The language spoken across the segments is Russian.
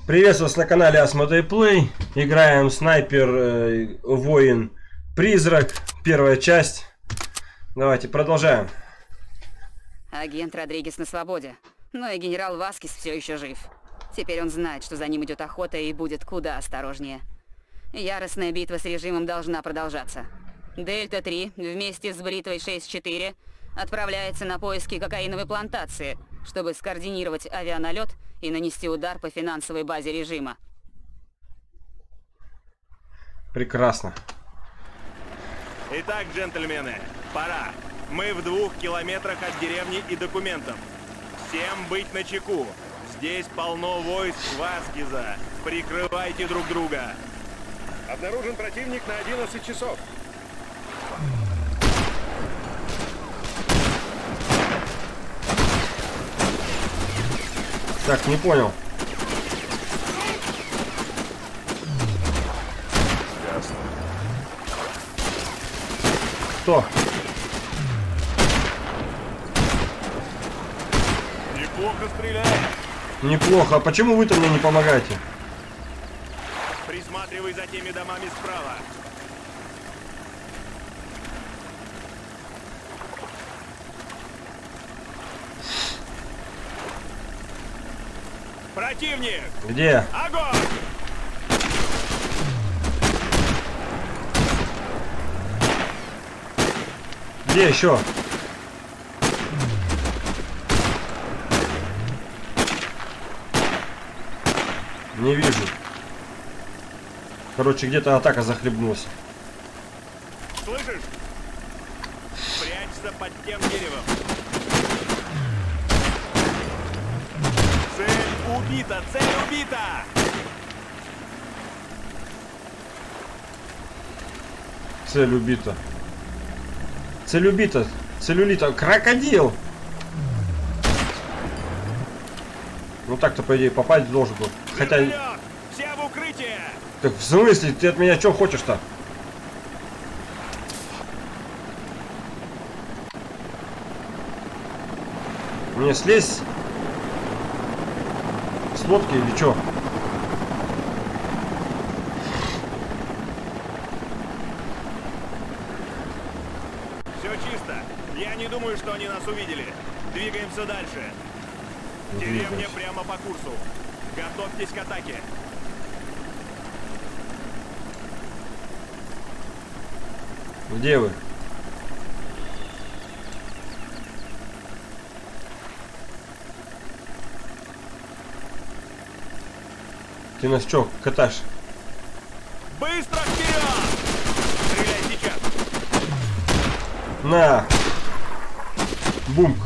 Приветствую вас на канале Asmodee Play. Играем снайпер, воин, призрак. Первая часть. Давайте продолжаем. Агент Родригес на свободе, но и генерал Васкис все еще жив. Теперь он знает, что за ним идет охота и будет куда осторожнее. Яростная битва с режимом должна продолжаться. Дельта-3 вместе с Бритвой 6-4 отправляется на поиски кокаиновой плантации, чтобы скоординировать авианалет и нанести удар по финансовой базе режима. Прекрасно. Итак, джентльмены, пора. Мы в 2 километрах от деревни и документов. Всем быть начеку. Здесь полно войск Васкиза. Прикрывайте друг друга. Обнаружен противник на 11 часов. Так, не понял. Ясно. Кто? Неплохо стреляет. Неплохо. А почему вы-то мне не помогаете? Присматривай за теми домами справа. Противник! Где? Огонь! Где еще? Не вижу. Короче, где-то атака захлебнулась. Слышишь? Прячься под тем деревом. Цель убита! Цель убита! Цель убита. Цель убита. Целлюлита. Крокодил! Ну так-то, по идее, попасть должен был. Хотя... Вертолет! Все в укрытие! Так в смысле? Ты от меня что хочешь-то? Мне слезть с лодки или что? Все чисто. Я не думаю, что они нас увидели. Двигаемся дальше. Деревня Двигаемся. прямо по курсу. Готовьтесь к атаке. Где вы? Ты нас что, катаешь? Быстро вперед! Стреляй сейчас! На! Бумк!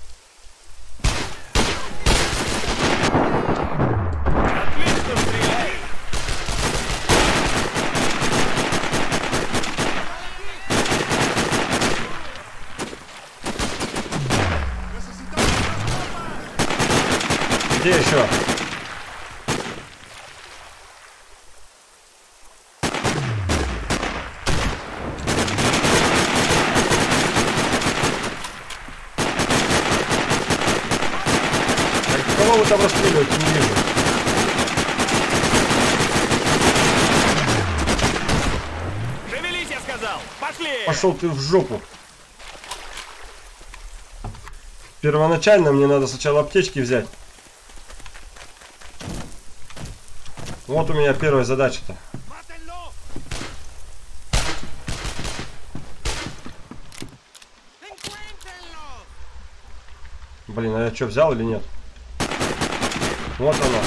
Отлично стреляй! Где еще? Так, кого вы там расстреливаете? Не вижу. Шевелись, я сказал! Пошли! Пошел ты в жопу. Первоначально мне надо сначала аптечки взять. Вот у меня первая задача-то. Блин, а я что, взял или нет? Вот она.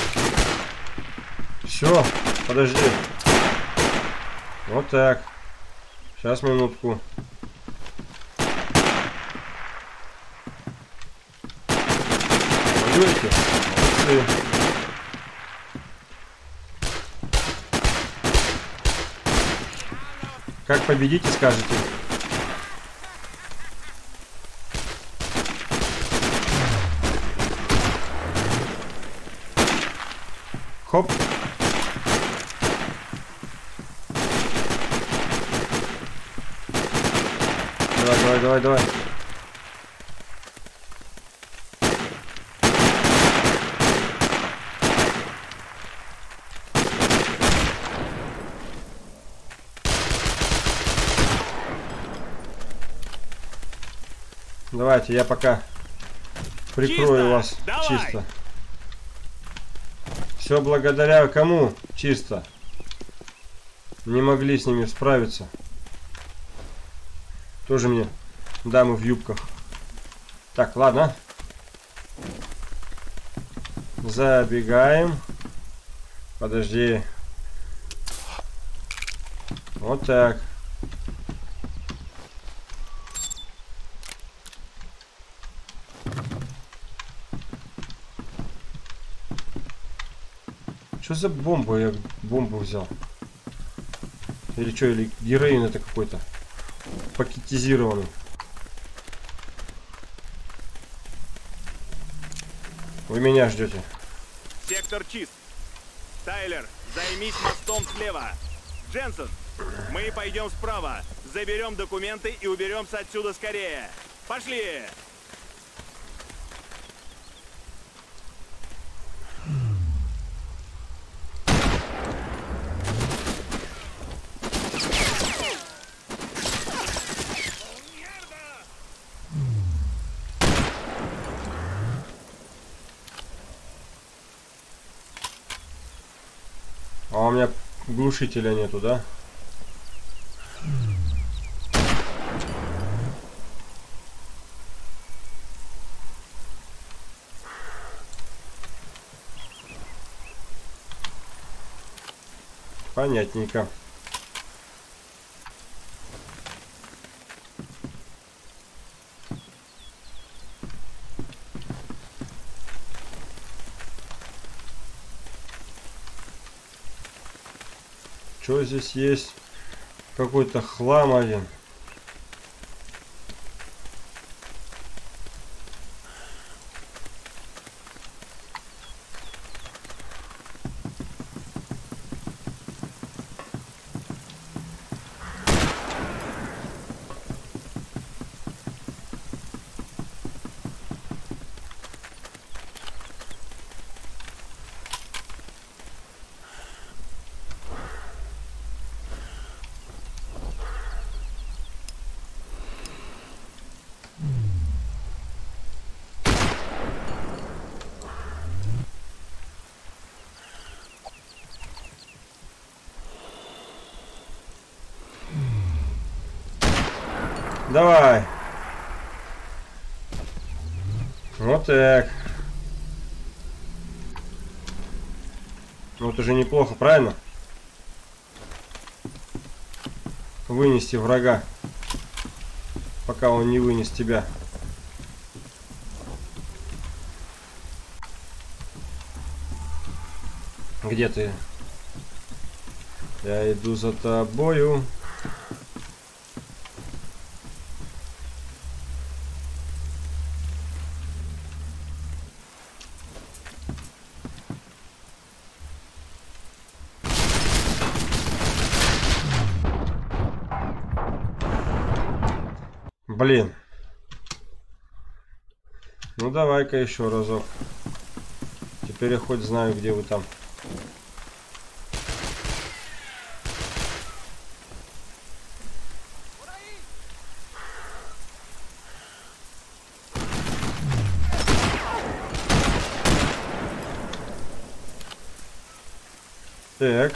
Все, подожди. Вот так. Сейчас, минутку. Пойдете? Молодцы. Как победите, скажете? Хоп. Давай. Давайте, я пока прикрою вас Давай. чисто. Все благодаря кому? Чисто. Не могли с ними справиться. Тоже мне дамы в юбках. Так, ладно. Забегаем. Подожди. Вот так. Что за бомба? Я бомбу взял. Или что, или героин это какой-то пакетизированный. Вы меня ждете. Сектор чист. Тайлер, займись мостом слева. Дженсен, мы пойдем справа. Заберем документы и уберемся отсюда скорее. Пошли! А у меня глушителя нету, да? Понятненько. Что здесь есть? Какой-то хлам один. Давай. Вот так. Ну это же неплохо, правильно? Вынести врага, пока он не вынес тебя. Где ты? Я иду за тобою. Блин. Ну давай-ка еще разок. Теперь я хоть знаю, где вы там. Так.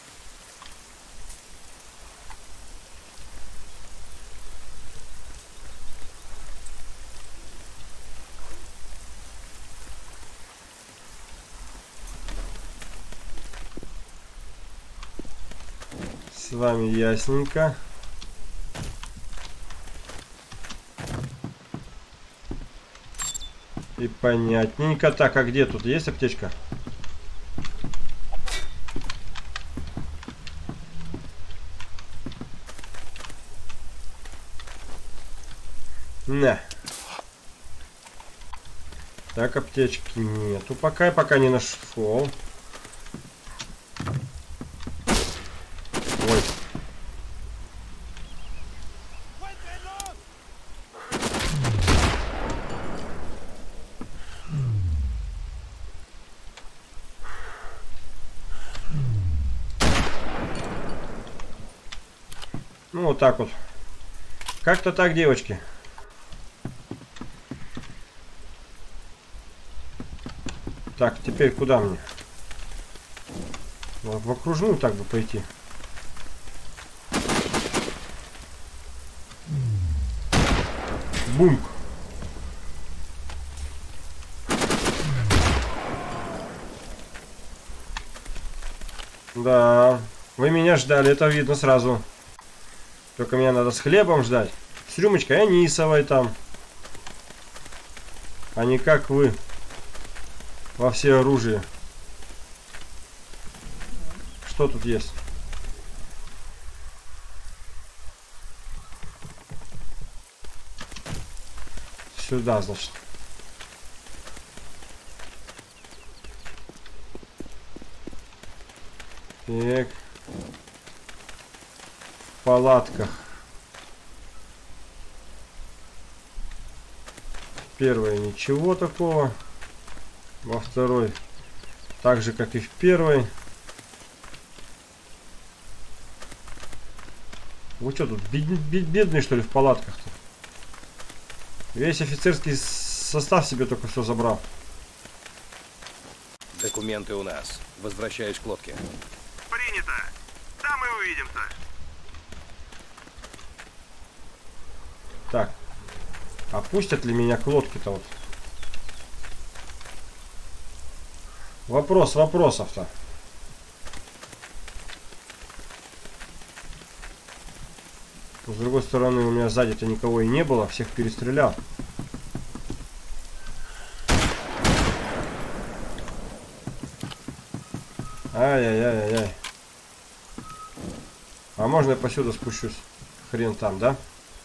С вами ясненько. И понятненько. Так, а где тут есть аптечка? На. Так, аптечки нету. Пока не нашел. Ой. Ну, вот так вот. Как-то так, девочки. Так, теперь куда мне? В окружную так бы пойти. Бум! Да, вы меня ждали, это видно сразу. Только меня надо с хлебом ждать. С рюмочкой анисовой там. А не как вы. Во всеоружии. Что тут есть? Сюда, значит. Так. В палатках. Первой ничего такого. Во второй так же, как и в первой. Вы что тут, бедные, что ли, в палатках-то? Весь офицерский состав себе только все забрал. Документы у нас. Возвращаюсь к лодке. Принято. Там и увидимся. Так. А пустят ли меня к лодке-то вот? Вопрос вопросов-то. С другой стороны, у меня сзади-то никого и не было. Всех перестрелял. Ай-яй-яй-яй-яй. А можно я посюда спущусь? Хрен там, да?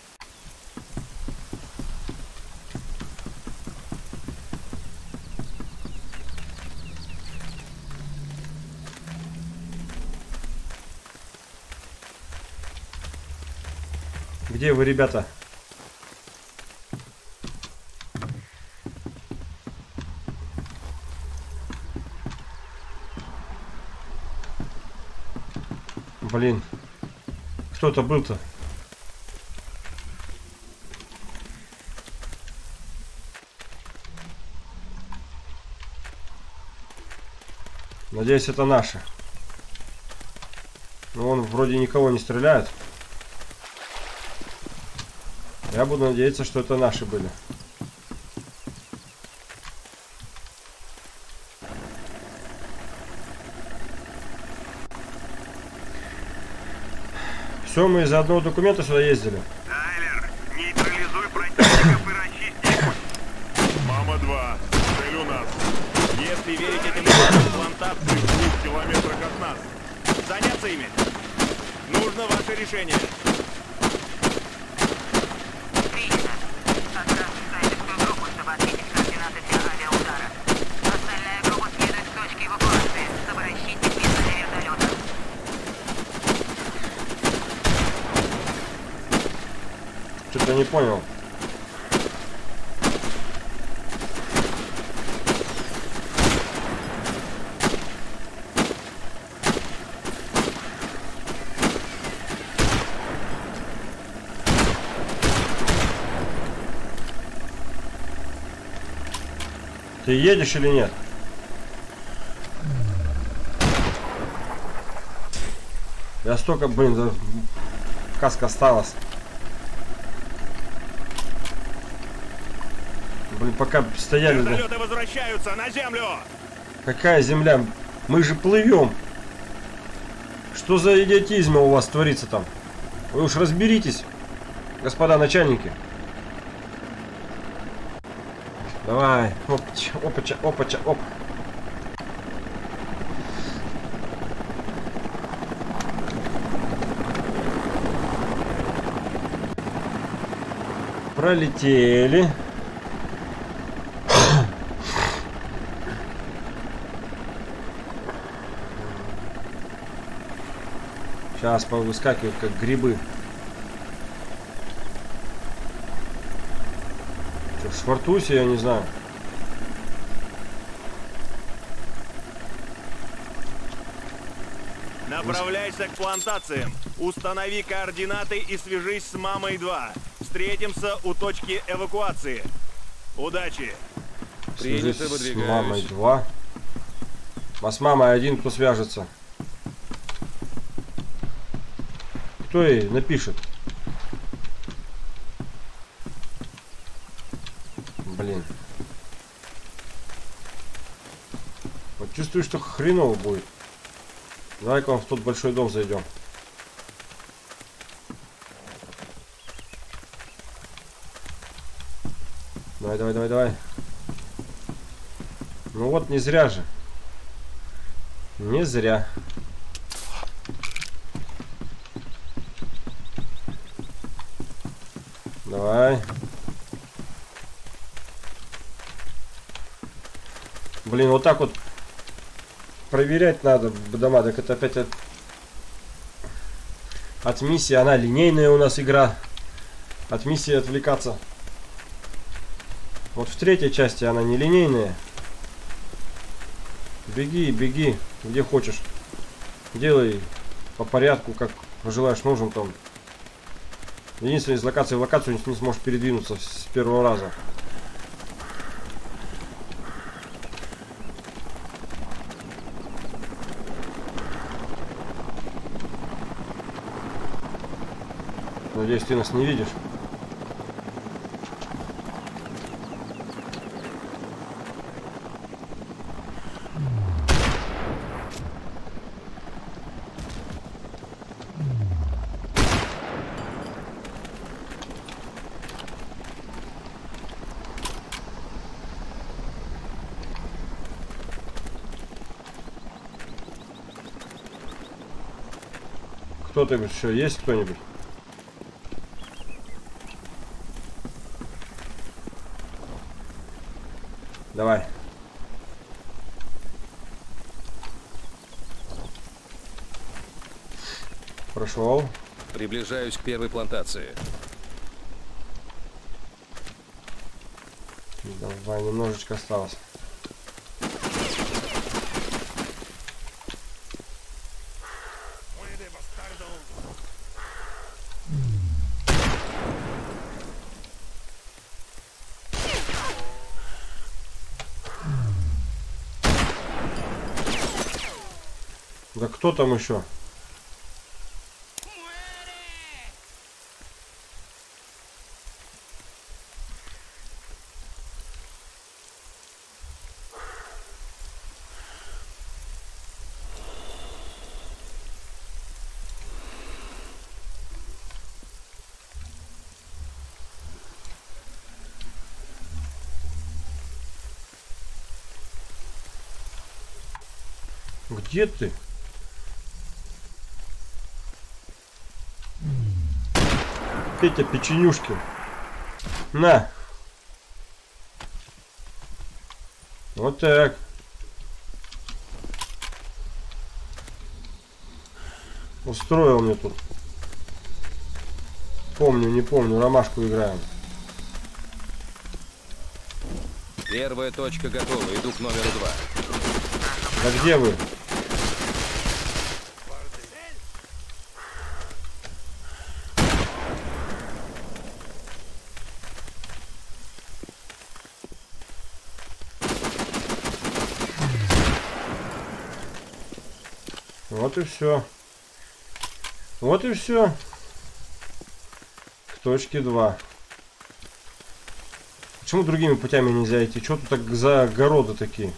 Где вы, ребята? Блин. Кто-то был-то. Надеюсь, это наши. Но он вроде никого не стреляет. Я буду надеяться, что это наши были. Все, мы из-за одного документа сюда ездили. Тайлер, нейтрализуй противников и расчисти. Мама-2, цель у нас. Если верить этим планам, плантации в 2 километрах от нас. Заняться ими. Нужно ваше решение. Принято. Отправьте в группу, чтобы отметить координаты для авиаудара. Остальная группа следует к точке эвакуации, чтобы расчистить место для вертолета. Что-то не понял. Ты едешь или нет? Я столько, блин, каска осталась. Блин, пока стояли... Вертолеты возвращаются на землю! Какая земля? Мы же плывем. Что за идиотизм у вас творится там? Вы уж разберитесь, господа начальники. Давай. Опача, опача, опача, оп. Пролетели. Сейчас повыскакивают как грибы. Что, швартуйся, я не знаю. Направляйся к плантациям. Установи координаты и свяжись с Мамой-2. Встретимся у точки эвакуации. Удачи! Свяжись с Мамой-2. А с мамой один кто свяжется? Кто ей напишет? Блин. Вот чувствую, что хреново будет. Давай-ка в тот большой дом зайдем. Давай, давай, давай, давай. Ну вот, не зря же. Не зря. Давай. Блин, вот так вот проверять надо дома. Так это опять от миссии. Она линейная у нас игра. От миссии отвлекаться. Вот в третьей части она не линейная. Беги, беги, где хочешь. Делай по порядку, как пожелаешь, нужен там. Единственное, из локации в локацию не сможешь передвинуться с первого раза. Надеюсь, ты нас не видишь. Кто-то еще есть, кто-нибудь? Давай. Прошел. Приближаюсь к первой плантации. Давай, немножечко осталось. Да кто там еще? Где ты? Петя, печенюшки. На. Вот так. Устроил мне тут. Помню, не помню, ромашку играем. Первая точка готова. Иду к номеру 2. Да где вы? Вот и все. Вот и все. К точке 2. Почему другими путями нельзя идти? Что тут так за огороды такие?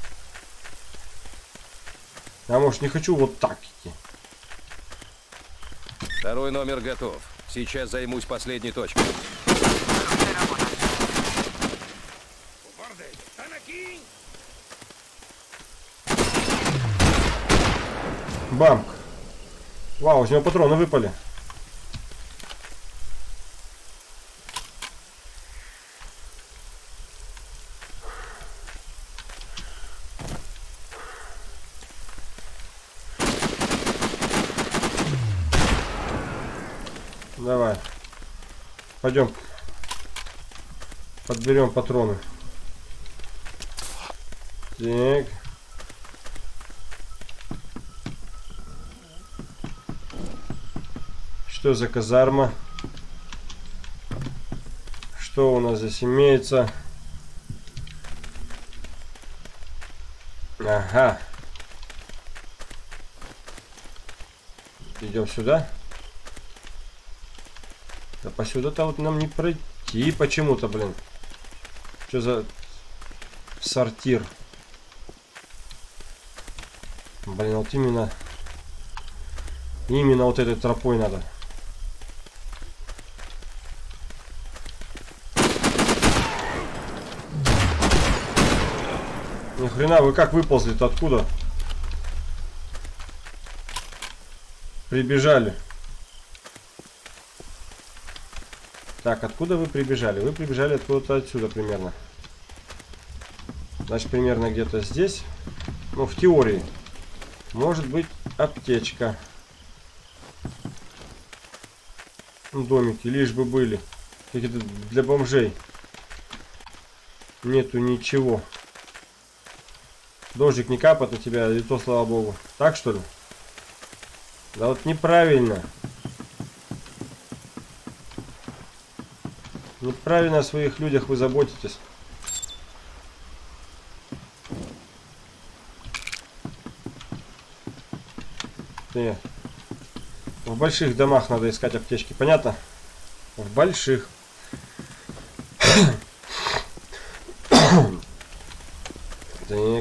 Я, может, не хочу вот так идти. Второй номер готов. Сейчас займусь последней точкой. Бам! Вау, из него патроны выпали. Давай. Пойдем. Подберем патроны. Так. Что за казарма? Что у нас здесь имеется? Ага. идем сюда. Да по сюда-то вот нам не пройти почему-то, блин. Что за сортир? Блин, вот именно вот этой тропой надо. Ни хрена, вы как выползли-то откуда? Прибежали. Так, откуда вы прибежали? Вы прибежали откуда-то отсюда примерно. Значит, примерно где-то здесь. Ну, в теории. Может быть, аптечка. Домики, лишь бы были. Какие-то для бомжей. Нету ничего. Дождик не капает на тебя, и то, слава богу. Так, что ли? Да вот неправильно. Неправильно о своих людях вы заботитесь. Нет. В больших домах надо искать аптечки, понятно? В больших. Так.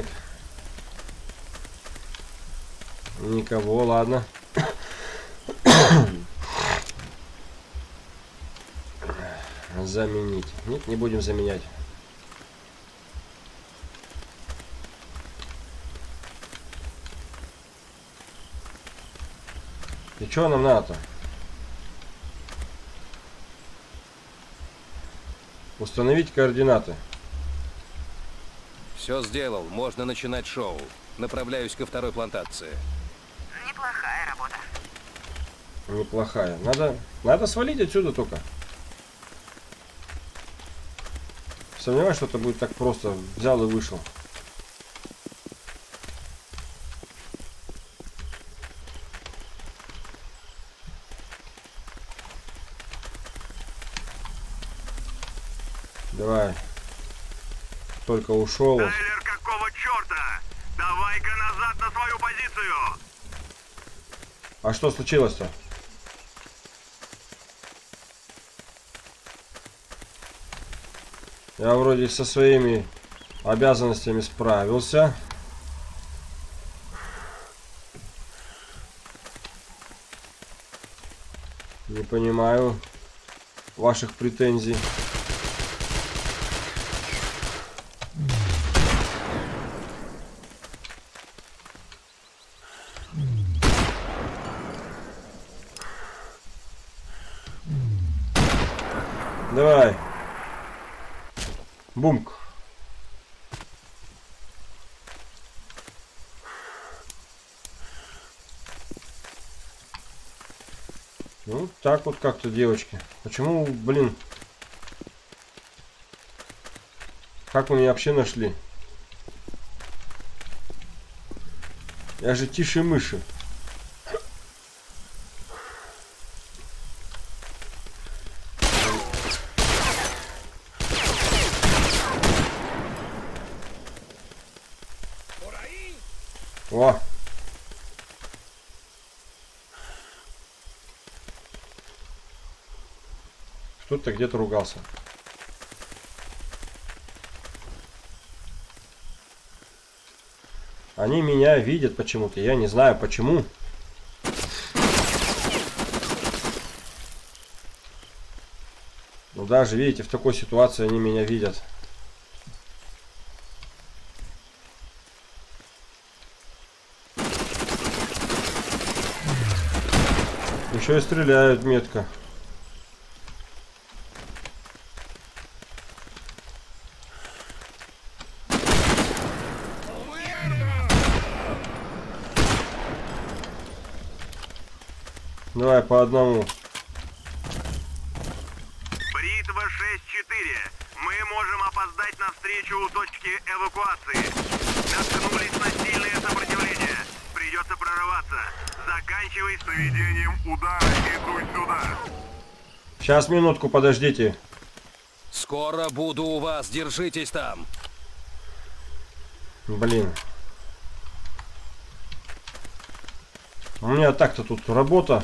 Никого, ладно. Заменить. Нет, не будем заменять. И что нам надо-то? Установить координаты. Все сделал, можно начинать шоу. Направляюсь ко второй плантации. Неплохая работа. Неплохая. Надо свалить отсюда только. Сомневаюсь, что это будет так просто. Взял и вышел. Давай. Только ушел. Тайлер, какого черта? Давай-ка назад на свою позицию! А что случилось-то? Я вроде со своими обязанностями справился. Не понимаю ваших претензий. Давай. Бумк. Ну, так вот как-то, девочки. Почему, блин? Как вы меня вообще нашли? Я же тише мыши. О! Кто-то где-то ругался. Они меня видят почему-то. Я не знаю почему. Но даже, видите, в такой ситуации они меня видят. Еще и стреляют метко. Давай по одному. Бритва 6-4. Мы можем опоздать на встречу у точки эвакуации. Наткнулись на сильное сопротивление. Придется прорываться. Заканчивай с наведением удара и дуй сюда. Сейчас, минутку, подождите. Скоро буду у вас, держитесь там. Блин. У меня так-то тут работа.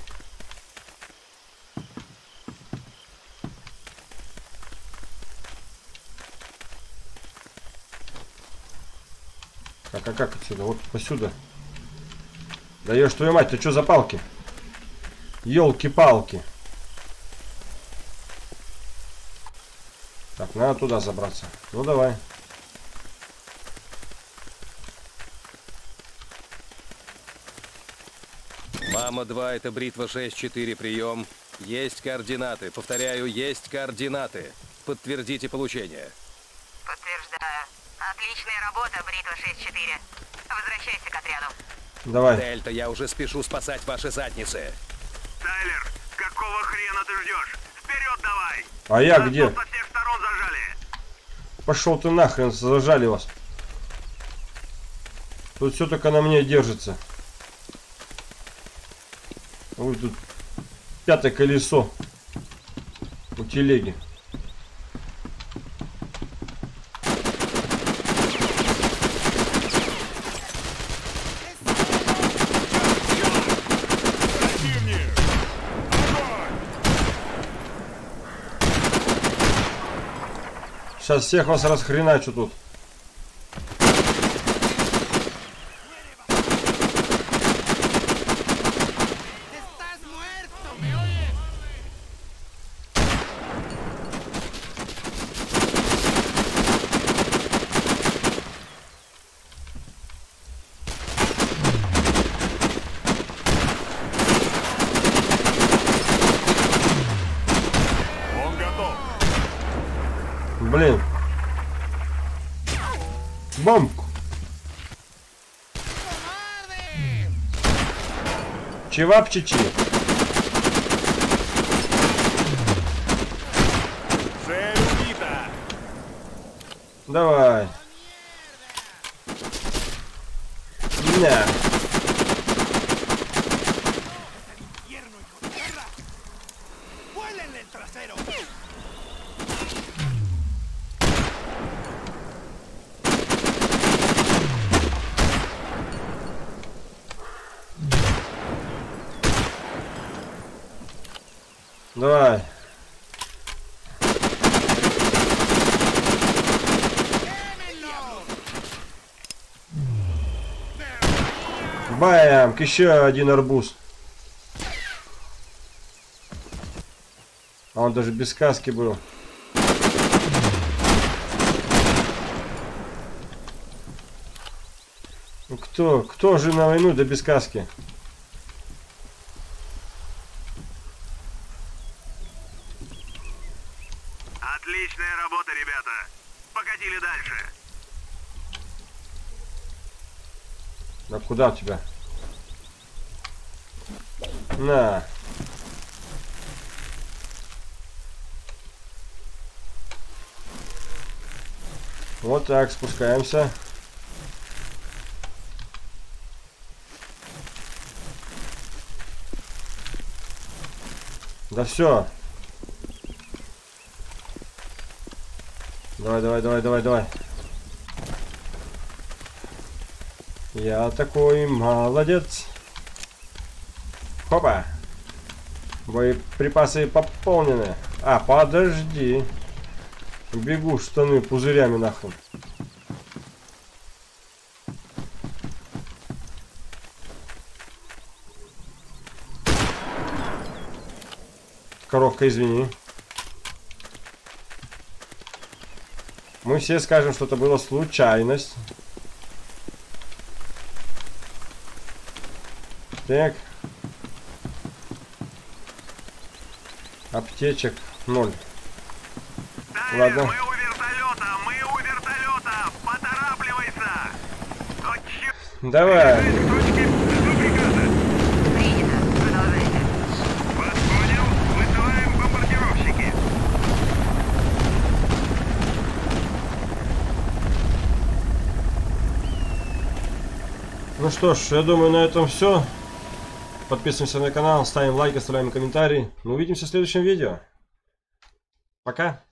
А как отсюда? Вот посюда. Да ешь твою мать, ты что за палки? Ёлки-палки. Так, надо туда забраться. Ну давай. Мама-2, это бритва 6-4, прием. Есть координаты. Повторяю, есть координаты. Подтвердите получение. Подтверждаю. Отличная работа, бритва 6-4. Возвращайся к отряду. Давай. Дельта, я уже спешу спасать ваши задницы. Тайлер, какого хрена ты ждешь? Вперед давай! А я Нас где? тут со всех сторон зажали. Пошел ты нахрен, зажали вас. Тут все только на мне держится. Вот тут пятое колесо у телеги. Сейчас всех вас расхреначу тут. Он готов. Блин. Бомбку. Чевапчичи. Цель убита. Давай. На. Давай. Бам! Еще один арбуз. А он даже без каски был. Ну кто же на войну да без каски? Отличная работа, ребята. Покатили дальше. Да куда у тебя? На. Вот так, спускаемся. Да все. Давай. Я такой молодец. Хопа. Боеприпасы пополнены. А, подожди. Бегу штаны пузырями нахрен. Коровка, извини. Мы все скажем, что это была случайность. Так. Аптечек 0. Тайлер, Ладно. мы у вертолета. Поторапливайся. О, черт, Давай. к точке приказа. Принято. Продолжайте. Вас понял. Высылаем бомбардировщики. Ну что ж, я думаю, на этом все. Подписываемся на канал, ставим лайк, оставляем комментарии. Мы увидимся в следующем видео. Пока.